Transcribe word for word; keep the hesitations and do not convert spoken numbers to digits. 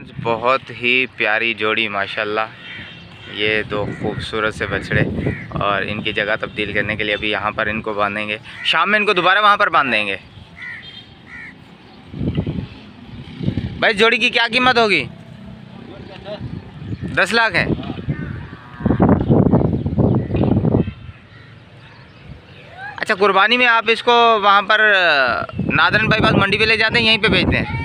आज बहुत ही प्यारी जोड़ी माशाल्लाह, ये दो खूबसूरत से बछड़े, और इनकी जगह तब्दील करने के लिए अभी यहाँ पर इनको बांधेंगे। शाम में इनको दोबारा वहाँ पर बांध देंगे। भाई जोड़ी की क्या कीमत होगी? दस लाख है। अच्छा, कुर्बानी में आप इसको वहाँ पर नादरन बाईपास मंडी पे ले जाते हैं, यहीं पे बेचते हैं?